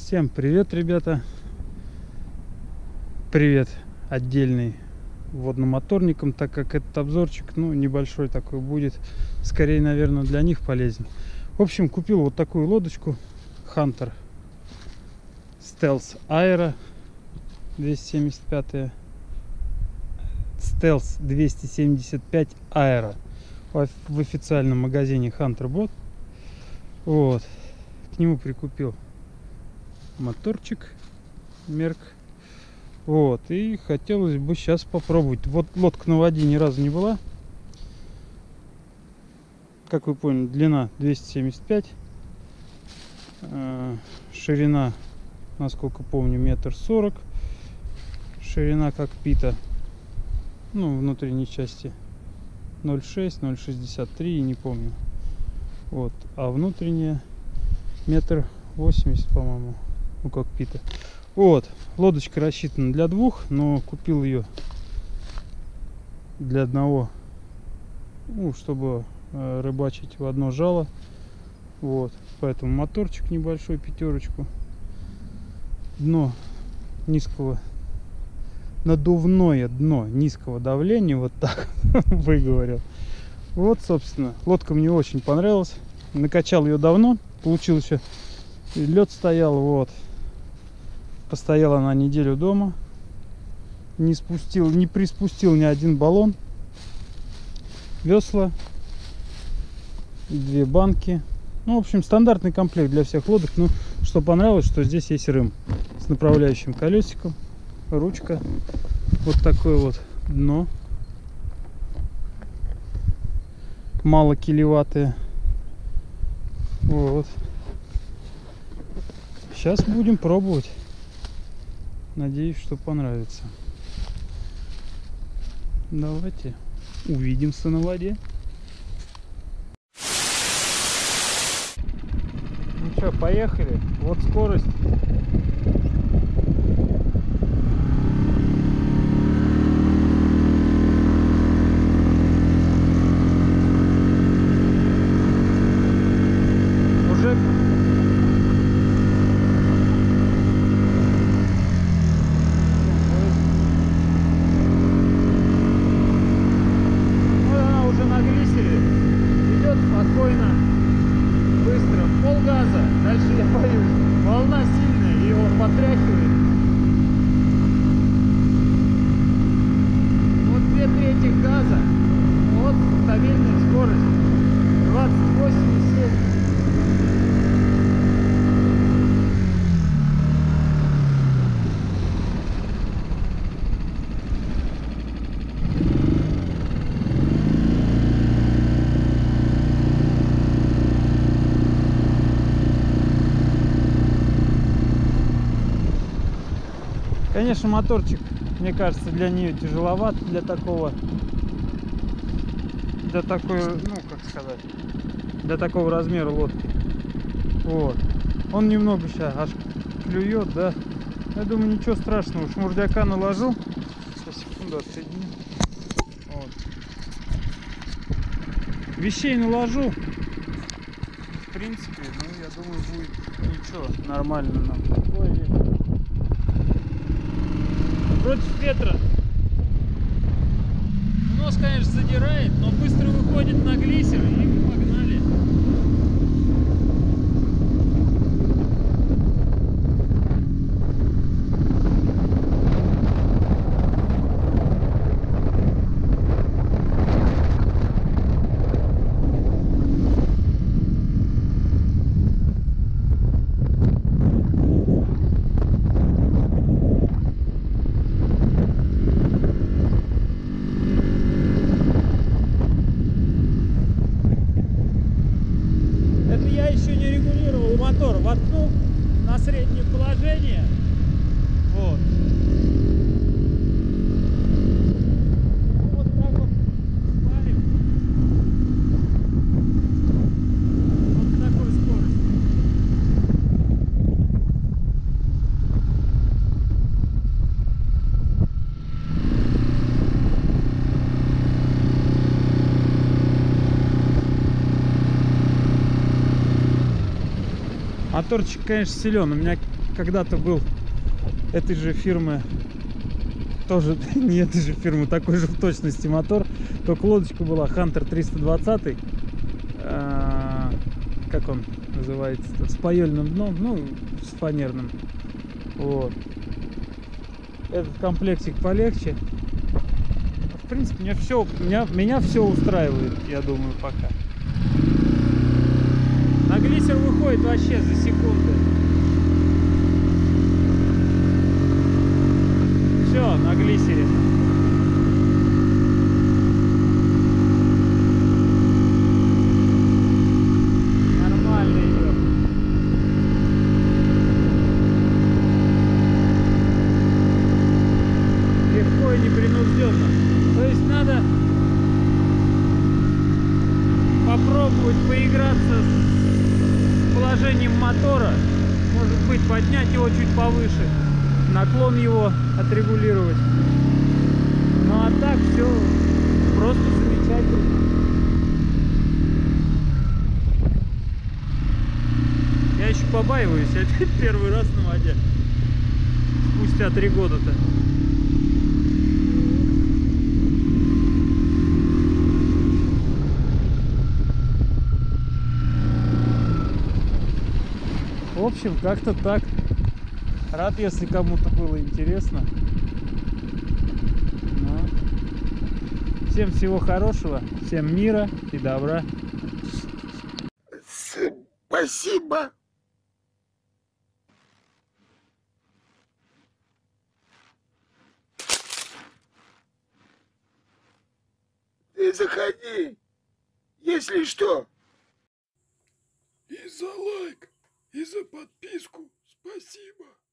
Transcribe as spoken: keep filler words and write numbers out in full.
Всем привет, ребята! Привет отдельный водномоторникам, так как этот обзорчик, ну, небольшой такой будет, скорее, наверное, для них полезен. В общем, купил вот такую лодочку Hunter Stealth Aero двести семьдесят пять Stealth двести семьдесят пять Aero в официальном магазине Hunter Boat. Вот, к нему прикупил моторчик Мерк. Вот, и хотелось бы сейчас попробовать. Вот лодка на воде ни разу не была. Как вы поняли, длина двести семьдесят пять, э, ширина, насколько помню, метр сорок, ширина кокпита, ну, внутренней части ноль шесть, ноль шестьдесят три, не помню. Вот, а внутренняя метр восемьдесят, по-моему, у кокпита. Вот, лодочка рассчитана для двух, но купил ее для одного, ну, чтобы э, рыбачить в одно жало. Вот, поэтому моторчик небольшой, пятерочку, дно низкого, надувное дно низкого давления, вот так выговорил. Вот, собственно, лодка мне очень понравилась, накачал ее давно, получил еще, лед стоял, вот. Постояла она неделю дома, не спустил, не приспустил ни один баллон. Весла, две банки. Ну, в общем, стандартный комплект для всех лодок. Ну, что понравилось, что здесь есть рым с направляющим колесиком, ручка, вот такое вот дно, мало килеватое. Вот. Сейчас будем пробовать. Надеюсь, что понравится. Давайте увидимся на воде. Ну что, поехали. Вот скорость. Уже спокойно, быстро, в полгаза. Дальше я боюсь, волна сильная, и его потряхивает. Вот две трети газа, вот стабильная скорость двадцать восемь и семь. Конечно, моторчик, мне кажется, для нее тяжеловат, для такого, для такой, ну, как сказать, для такого размера лодки. Вот. Он немного сейчас аж клюет, да. Я думаю, ничего страшного. Шмурдяка наложу. Сейчас, секунду, отсоединю. Вот. Вещей наложу. В принципе, ну, я думаю, будет ничего, нормально нам. Такое есть. Против ветра нос, конечно, задирает, но быстро выходит на глиссер, и мы погнали. Мотор воткнул на среднее положение. Вот. Вот так вот парим. Вот с такой скоростью. Моторчик, конечно, силен. У меня когда-то был этой же фирмы, тоже не этой же фирмы, такой же в точности мотор, только лодочка была Hunter триста двадцать, а, как он называется, с паёльным дном, ну, с фанерным. Вот. Этот комплектик полегче. В принципе, меня все, меня, меня все устраивает, я думаю, пока. На глиссер выходит вообще за секунды. Все, на глиссере. Нормально идет. Легко и непринужденно. То есть надо попробовать поиграться с положением мотора. Может быть, поднять его чуть повыше, наклон его отрегулировать. Ну а так все просто замечательно. Я еще побаиваюсь, я первый раз на воде. Спустя три года-то. В общем, как-то так. Рад, если кому-то было интересно. Ну. Всем всего хорошего, всем мира и добра. Спасибо. Ты заходи, если что. И за лайк, и за подписку спасибо.